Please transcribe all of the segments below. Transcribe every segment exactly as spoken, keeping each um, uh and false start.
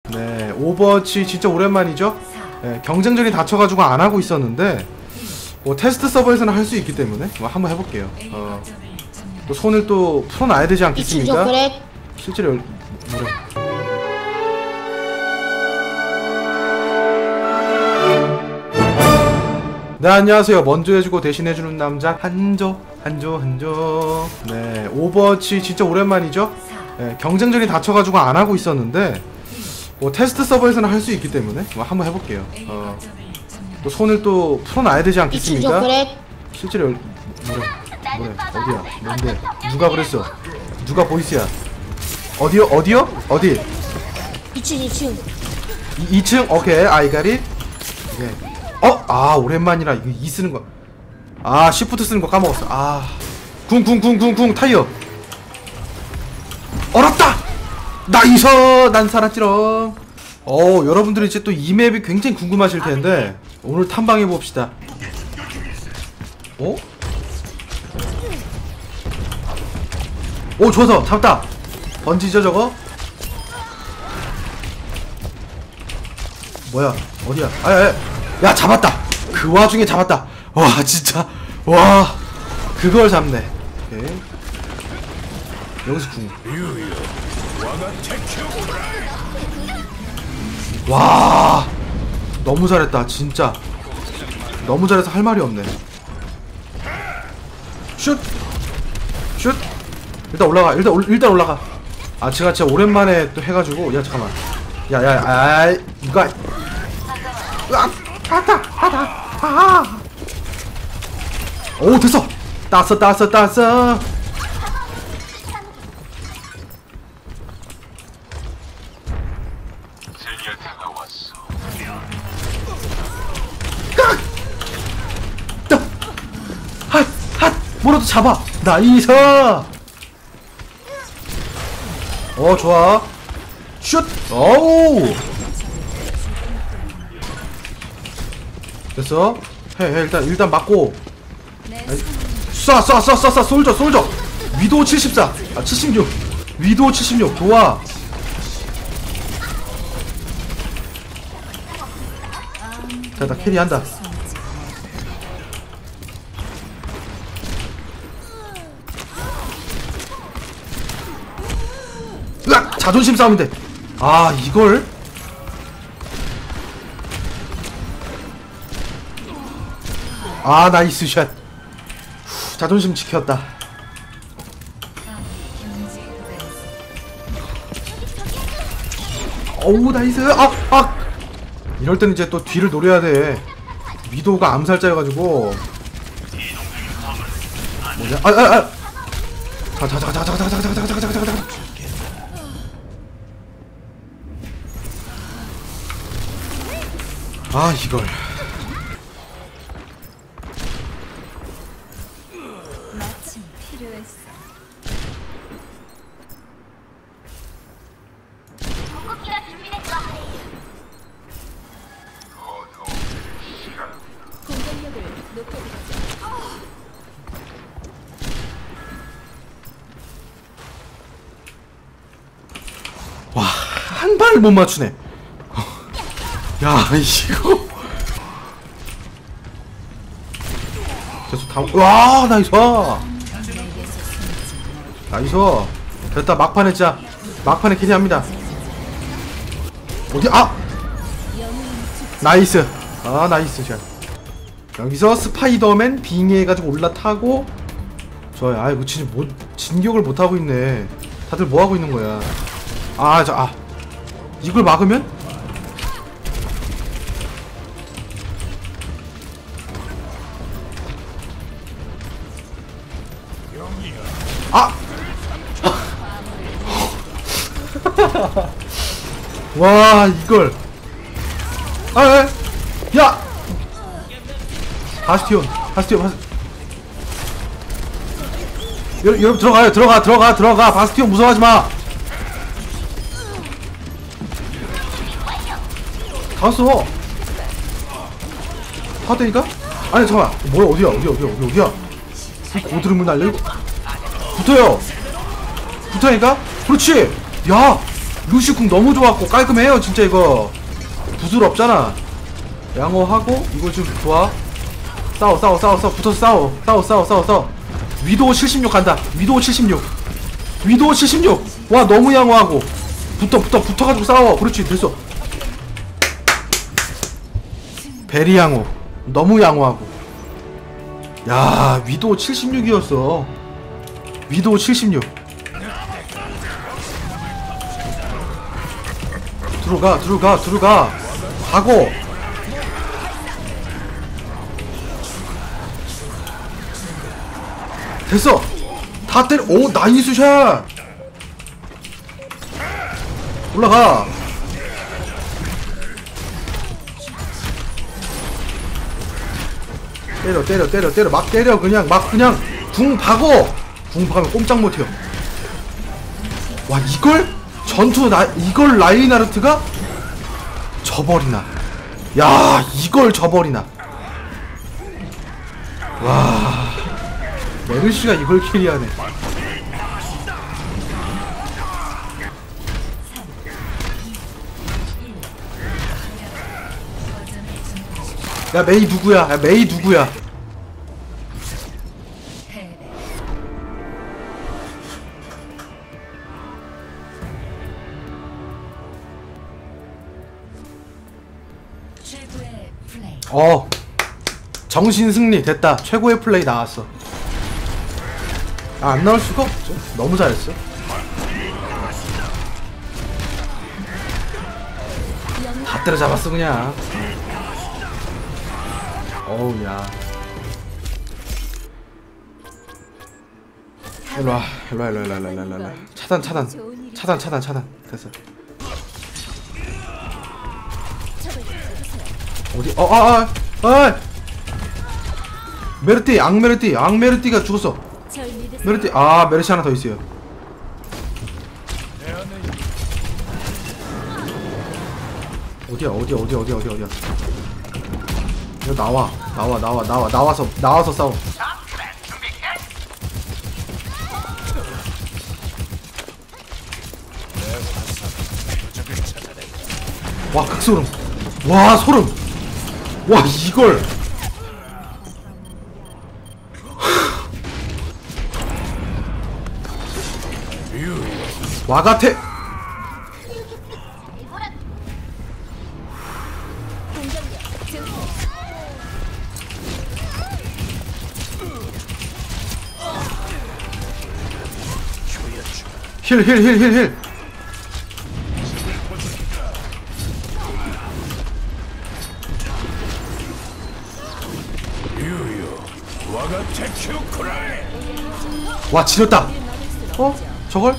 네, 오버워치 진짜 오랜만이죠? 네, 경쟁전이 닫혀가지고 안 하고 있었는데 뭐 테스트 서버에서는 할 수 있기 때문에 뭐 한번 해볼게요. 어, 또 손을 또 풀어놔야 되지 않겠습니까? 실제로 열... 뭐래? 네, 안녕하세요. 먼저 해주고 대신해주는 남자 한조 한조 한조. 네, 오버워치 진짜 오랜만이죠? 네, 경쟁전이 닫혀가지고 안 하고 있었는데 뭐 테스트 서버에서는 할 수 있기 때문에 뭐 한번 해볼게요. 어, 또 손을 또 풀어놔야 되지 않겠습니까? 실제로 열... 뭐래? 뭐래? 어디야? 뭔데? 누가 그랬어? 누가 보이스야? 어디요? 어디요? 어디? 이 층 이 층 이 층? 오케이, 아이가리. 예. 어? 아, 오랜만이라 이거 이 쓰는 거. 아, 시프트 쓰는 거 까먹었어. 아, 궁궁궁궁궁 타이어. 얼었다. 나이스. 난 살았지롱. 어, 여러분들이 이제 또 이 맵이 굉장히 궁금하실 텐데 오늘 탐방해 봅시다. 어? 오, 좋아서 잡았다. 번지죠 저거? 뭐야? 어디야? 아야, 야, 잡았다. 그 와중에 잡았다. 와, 진짜. 와, 그걸 잡네. 오케이. 여기서 궁. 와, 너무 잘했다 진짜. 너무 잘해서 할 말이 없네. 슛! 슛! 일단 올라가. 일단 올, 일단 올라가. 아, 제가 진짜 오랜만에 또 해가지고. 야, 잠깐만. 야야, 아이, 누가? 으악! 아다! 아다! 아하! 오, 됐어! 땄어, 땄어, 땄어! 깍! 딱! 핫! 핫! 뭐라도 잡아! 나이스! 어, 좋아. 슛! 어우! 됐어. 해, 해, 일단, 일단 맞고. 쏴, 쏴, 쏴, 쏴, 쏴, 솔져, 솔져. 위도우 칠십사. 아, 칠십육. 위도우 칠십육. 좋아. 자, 나 캐리한다. 으악! 자존심 싸움인데. 아, 이걸? 아, 나이스 샷. 후, 자존심 지켰다. 어우, 나이스. 아, 아. 이럴 때는 이제 또 뒤를 노려야 돼. 위도우가 암살자여가지고. 뭐냐? 아, 아, 아. 자, 자, 자, 자, 자, 자, 자, 자, 자, 자, 자, 자, 자. 아, 이걸. 마침 필요했어. 궁극기가 준비됐어. 공격력을 높여드리죠. 와, 한 발을 못 맞추네. 야, 이거. 계속 다. 와, 나이스. 나이스. 됐다. 막판에 진짜 막판에 캐리합니다. 어디? 아, 나이스. 아, 나이스 샷. 여기서 스파이더맨 빙의해가지고 올라타고. 좋아요. 아이고, 진짜 뭐 진격을 못 하고 있네. 다들 뭐 하고 있는 거야? 아, 저, 아, 이걸 막으면? 아! 와, 이걸. 아, 야! 야! 바스티온, 바스티온, 바스. 여러분, 여러분 들어가요, 들어가, 들어가, 들어가. 바스티온 무서워하지 마. 갔어. 하다니까? 아니, 잠깐만. 뭐야, 어디야, 어디야, 어디야, 어디야, 어디야? 이 고드름을 날려, 이거. 붙어요. 붙어니까? 그렇지. 야, 루시궁 너무 좋았고 깔끔해요 진짜 이거. 부스럽잖아. 양호하고 이거 좀 좋아. 싸워 싸워 싸워 싸워 붙어서 싸워 싸워 싸워 싸워 싸워. 위도우 칠십육 간다. 위도우 칠십육. 위도우 칠십육. 와 너무 양호하고. 붙어 붙어 붙어가지고 싸워. 그렇지 됐어. 베리 양호. 너무 양호하고. 야 위도우 칠십육이었어. 위도우 칠십육. 들어가 들어가 들어가. 가고. 됐어. 다 때려. 오 나이스 샷. 올라가. 때려 때려 때려 때려 막 때려. 그냥 막 그냥 궁 박어. 궁 박으면 꼼짝 못해요. 와 이걸 전투 나 이걸 라인하르트가 져버리나. 야 이걸 져버리나. 와 메르시가 이걸 캐리하네. 야 메이 누구야? 야 메이 누구야? 어 정신 승리 됐다. 최고의 플레이 나왔어. 아, 안 나올 수가 없죠. 너무 잘했어. 다 때려잡았어 그냥. 어우 야. 일로와 일로와 일로와 일로와 일로와 일로와. 차단 차단 차단 차단 차단. 됐어. 어디 어아아 아, 아. 메르티 앙메르티 앙메르티가 죽었어. 메르티 아 메르시 하나 더 있어요. 어디야 어디야 어디야 어디야 어디야 어디야. 이거 나와 나와 나와 나와 나와서 나와서 싸워. 와 극소름. 와 소름. 와 이걸. 와가테. 힐 힐 힐 힐 힐. 와 지렸다. 어? 저걸?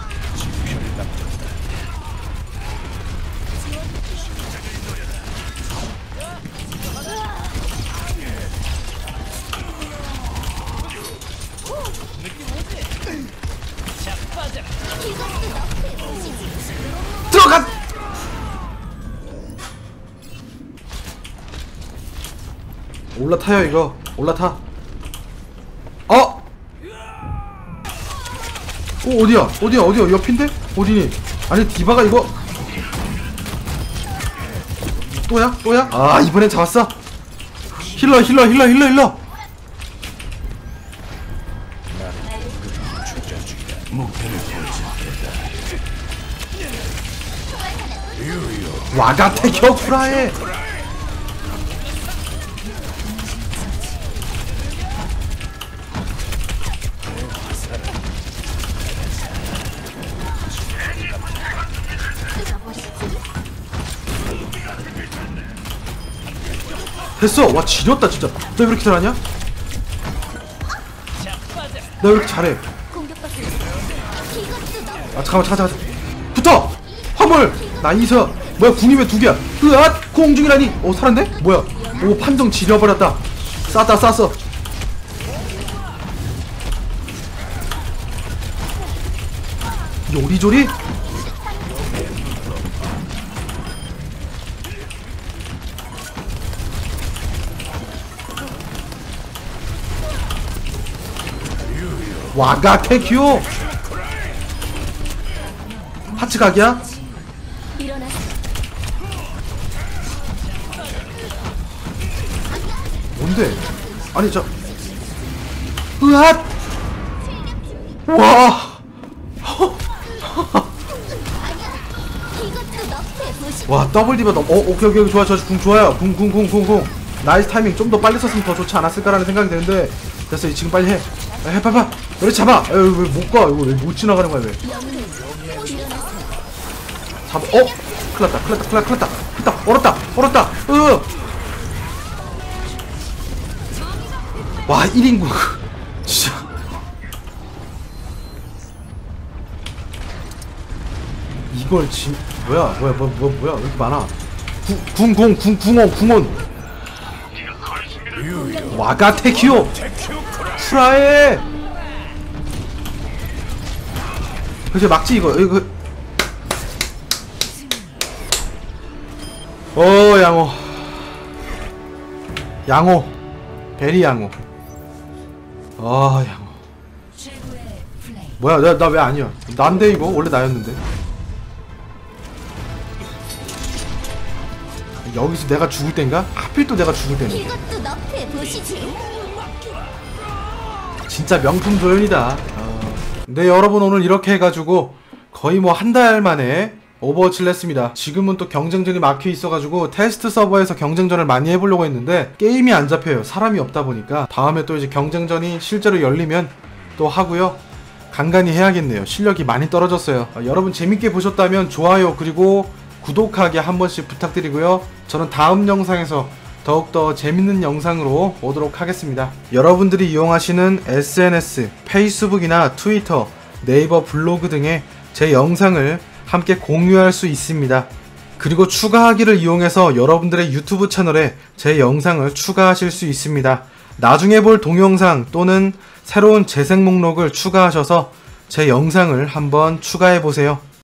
들어가. 올라타요 이거. 올라타. 어? 어 어디야 어디야 어디야 옆인데? 어디니? 아니 디바가 이거 또야? 또야? 아 이번엔 잡았어. 힐러 힐러 힐러 힐러 힐러. 와가테 격프라해. 됐어. 와 지렸다 진짜. 너 왜 이렇게 잘하냐? 너 왜 이렇게 잘해? 아 잠깐만 잠깐만 잠깐만. 붙어! 화물! 나이스! 뭐야 궁이 왜 두 개야? 으앗! 공중이라니! 어 살았네? 뭐야? 오 판정 지려버렸다. 쌌다 쌌어. 요리조리? 와가테큐! 하츠각이야? 뭔데? 아니 저 으앗! 와! 와 더블 디바 너, 어 오케이 오케이 좋아 좋아 궁 좋아요 궁 궁 궁 궁궁 나이스 타이밍 좀 더 빨리 썼으면 더 좋지 않았을까라는 생각이 드는데 됐어 지금 빨리 해 해 봐봐 너를 잡아 왜 못 가 이거 왜 못 지나가는 거야 왜 잡아 어 큰일났다 큰일났다 큰일났다 큰일났다 얼었다 얼었다 으 와 일 인국 진짜 이걸 진 뭐야 뭐야 뭐, 뭐 뭐야 왜 이렇게 많아 궁궁 궁 궁원 궁원 와가테키오 프라에 그치 막지 이거 이거 어 양호 양호 베리 양호 아 양호 뭐야 나 나 왜 아니야 난데 이거 원래 나였는데 여기서 내가 죽을 땐가? 하필 또 내가 죽을 때는 이것도 너프에 보시지. 진짜 명품 조연이다. 어. 네 여러분 오늘 이렇게 해가지고 거의 뭐 한 달 만에 오버워치를 했습니다. 지금은 또 경쟁전이 막혀 있어가지고 테스트 서버에서 경쟁전을 많이 해보려고 했는데 게임이 안 잡혀요. 사람이 없다 보니까 다음에 또 이제 경쟁전이 실제로 열리면 또 하고요. 간간히 해야겠네요. 실력이 많이 떨어졌어요. 어, 여러분 재밌게 보셨다면 좋아요 그리고 구독하기 한 번씩 부탁드리고요. 저는 다음 영상에서 더욱더 재밌는 영상으로 오도록 하겠습니다. 여러분들이 이용하시는 에스엔에스, 페이스북이나 트위터, 네이버 블로그 등에 제 영상을 함께 공유할 수 있습니다. 그리고 추가하기를 이용해서 여러분들의 유튜브 채널에 제 영상을 추가하실 수 있습니다. 나중에 볼 동영상 또는 새로운 재생 목록을 추가하셔서 제 영상을 한번 추가해보세요.